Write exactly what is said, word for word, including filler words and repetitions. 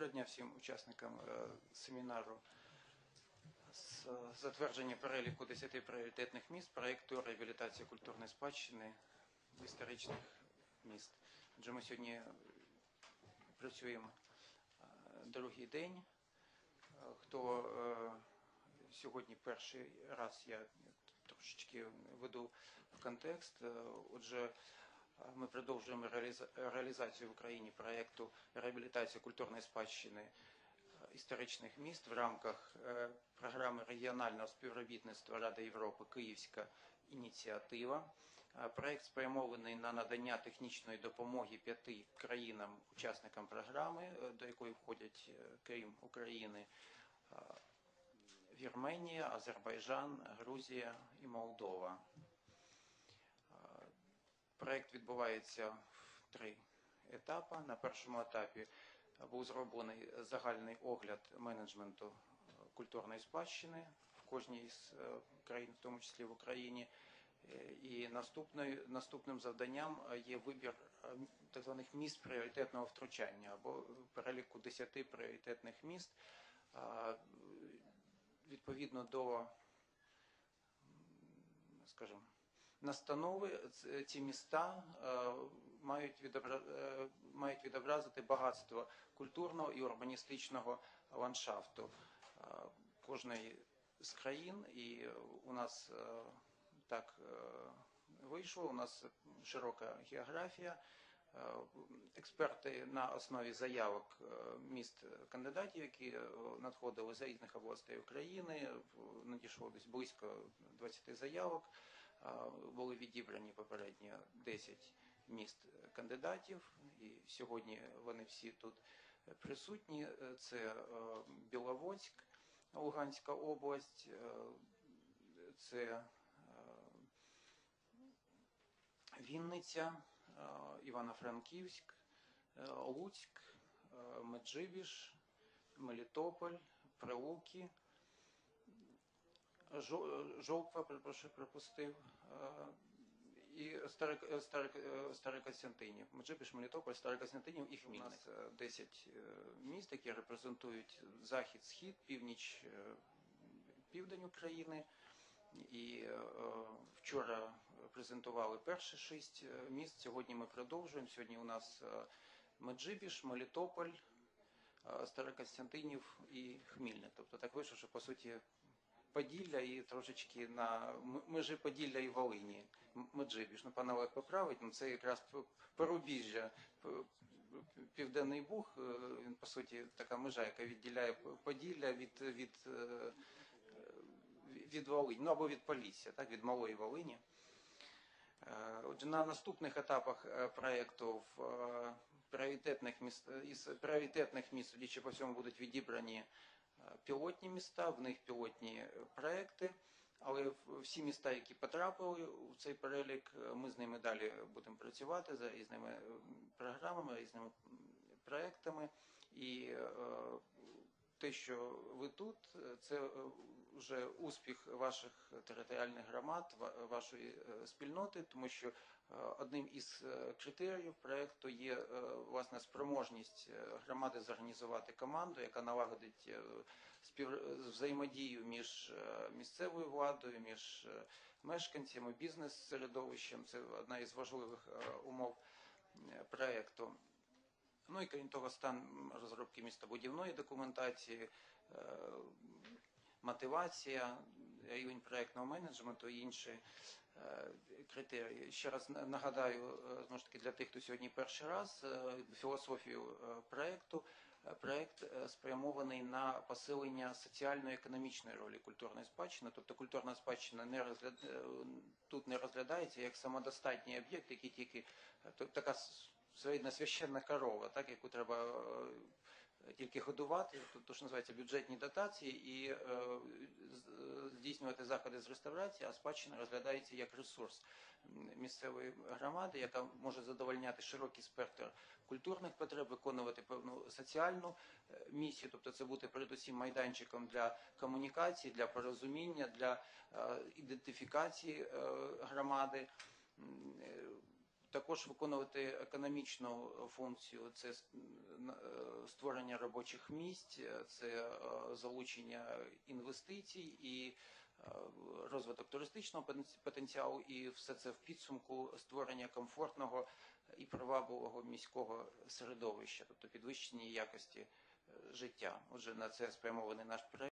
Доброго дня всім учасникам семінару з затвердження переліку десяти пріоритетних міст проєкту реабілітації культурної спадщини історичних міст. Отже, ми сьогодні працюємо другий день. Хто сьогодні перший раз, я трошечки веду в контекст. Отже, ми продовжуємо реалізацію в Україні проєкту реабілітації культурної спадщини історичних міст в рамках програми регіонального співробітництва Ради Європи «Київська ініціатива». Проєкт спрямований на надання технічної допомоги п'яти країнам-учасникам програми, до якої входять, крім України, Вірменія, Азербайджан, Грузія і Молдова. Проєкт відбувається в три етапи. На першому етапі був зроблений загальний огляд менеджменту культурної спадщини в кожній з країн, в тому числі в Україні. І наступним завданням є вибір так званих міст пріоритетного втручання або переліку десяти пріоритетних міст. Відповідно до, скажімо, настанови, ці міста мають відобразити багатство культурного і урбаністичного ландшафту кожної з країн. І у нас так вийшло, у нас широка географія. Експерти на основі заявок міст кандидатів, які надходили з різних областей України, надійшло десь близько двадцяти заявок, були відібрані попередньо десять міст кандидатів, і сьогодні вони всі тут присутні. Це Біловодськ, Луганська область, це Вінниця, Івано-Франківськ, Луцьк, Меджибіж, Мелітополь, Прилуки, Жовква, перепрошую, пропустив, і Старокостянтинів. Меджибіж, Мелітополь, Старокостянтинів і Хмільник. У нас десять міст, які репрезентують захід, схід, північ, південь України. І е, вчора презентували перші шість міст, сьогодні ми продовжуємо. Сьогодні у нас Меджибіж, Мелітополь, Старокостянтинів і Хмільник. Тобто так вийшло, що по суті Поділля і трошечки на межі Поділля і Волині. Меджибіж, ну пан Олег поправить, ну це якраз порубіжжя, Південний Буг, він по суті така межа, яка відділяє Поділля від, від від Волині, ну або від Полісся, так, від Малої Волині. Отже, на наступних етапах проєкту в пріоритетних міст, із пріоритетних міст, судячи по всьому, будуть відібрані пілотні міста, в них пілотні проєкти, але всі міста, які потрапили у цей перелік, ми з ними далі будемо працювати за різними програмами, різними проєктами. І те, що ви тут, це вже успіх ваших територіальних громад, вашої спільноти, тому що одним із критеріїв проєкту є власне спроможність громади зорганізувати команду, яка налагодить взаємодію між місцевою владою, між мешканцями, бізнес-середовищем. Це одна із важливих умов проєкту. Ну і крім того, стан розробки містобудівної документації, мотивація, рівень проєктного менеджменту і інші критерії. Ще раз нагадаю, знову ж таки, для тих, хто сьогодні перший раз, філософію проєкту. Проєкт спрямований на посилення соціально-економічної ролі культурної спадщини. Тобто культурна спадщина не розгляд... тут не розглядається як самодостатній об'єкт, який тільки така своєрідна священна корова, так, яку треба тільки годувати, то, що називається бюджетні дотації, і е, здійснювати заходи з реставрації, а спадщина розглядається як ресурс місцевої громади, яка може задовольняти широкий спектр культурних потреб, виконувати певну соціальну місію, тобто це бути передусім майданчиком для комунікації, для порозуміння, для е, ідентифікації е, громади. також виконувати економічну функцію, це створення робочих місць, це залучення інвестицій і розвиток туристичного потенціалу, і все це в підсумку створення комфортного і привабливого міського середовища, тобто підвищення якості життя. Отже, на це спрямований наш проект.